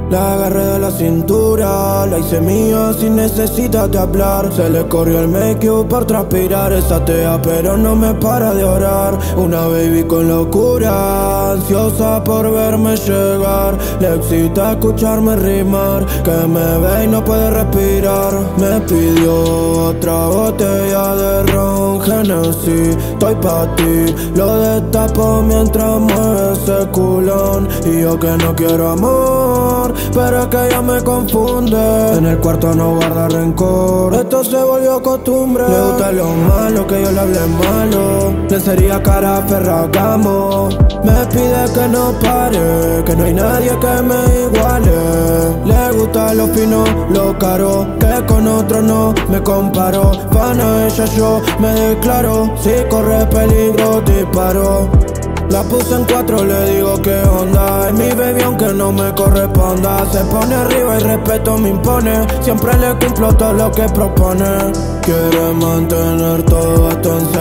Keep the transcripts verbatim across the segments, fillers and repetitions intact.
La agarré de la cintura, la hice mía sin necesidad de hablar. Se le corrió el make-up por transpirar. Esa tea pero no me para de orar. Una baby con locura, ansiosa por verme llegar. Le excita escucharme rimar, que me ve y no puede respirar. Me pidió otra botella de ron Genesis. Estoy pa' ti, lo destapo mientras mueve ese culón. Y yo que no quiero amor, pero es que ella me confunde. En el cuarto no guarda rencor, esto se volvió costumbre. Le gusta lo malo, que yo le hable malo. Le sería cara ferragamo. Me pide que no pare, que no hay nadie que me iguale. Le gusta lo fino, lo caro, que con otro no me comparo. Fan a ella yo me declaro, si corre peligro disparo. La puse en cuatro, le digo que onda. Es mi baby aunque no me corresponda. Se pone arriba y respeto me impone. Siempre le cumplo todo lo que propone. Quiere mantener todo esto en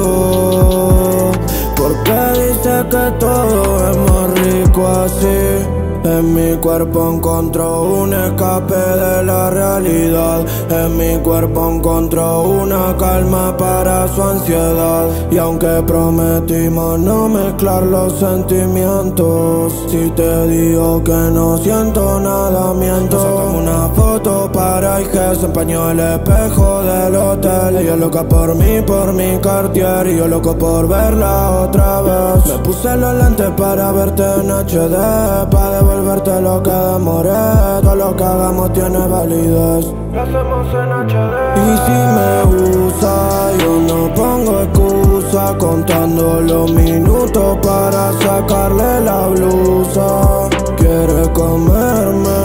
secreto, porque dice que todo es más rico así. En mi cuerpo encontró un escape de la realidad. En mi cuerpo encontró una calma para su ansiedad. Y aunque prometimos no mezclar los sentimientos, si te digo que no siento nada miento. Nos sacamos una foto para I G, se empañó el espejo del hotel. Ella loca por mí, por mi Cartier, y yo loco por verla otra vez. Me puse los lentes para verte en H D, pa' devolverte lo que demoré. Todo lo que hagamos tiene validez. Lo hacemos en H D. Y si me usa, yo no pongo excusa, contando los minutos para sacarle la blusa. Quiere comerme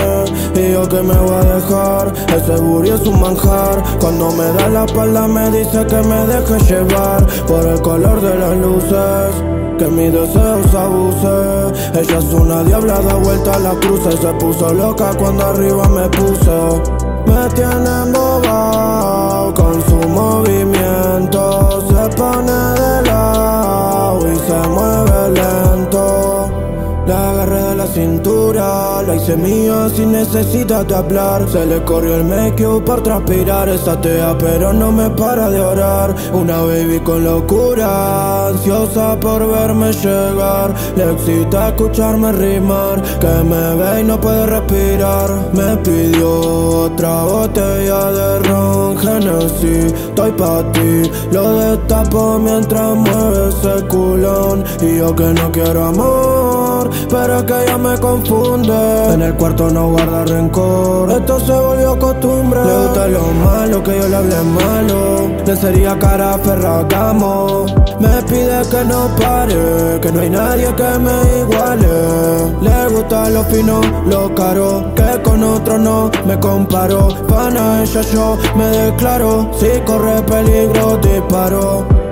y yo que me voy a dejar. Ese booty es un manjar. Cuando me da la espalda me dice que me deje llevar por el color de las luces, que mi deseo se abuse. Ella es una diabla, da vuelta a la cruz. Y se puso loca cuando arriba me puse. Me tiene embobado con su movimiento. Se pone de lado y se mueve lento. La agarré de la cintura, la hice mía sin necesidad de hablar. Se le corrió el make-up por transpirar. Esa tea pero no me para de orar. Una baby con locura, ansiosa por verme llegar. Le excita escucharme rimar, que me ve y no puede respirar. Me pidió otra botella de ron Genesis. Estoy pa' ti, lo destapo mientras mueve ese culón. Y yo que no quiero amor, pero es que ella me confunde. En el cuarto no guarda rencor, esto se volvió costumbre. Le gusta lo malo, que yo le hable malo. Le sería cara ferragamo. Me pide que no pare, que no hay nadie que me iguale. Le gusta lo fino, lo caro, que con otro no me comparo. Fan a ella yo me declaro, si corre peligro disparo.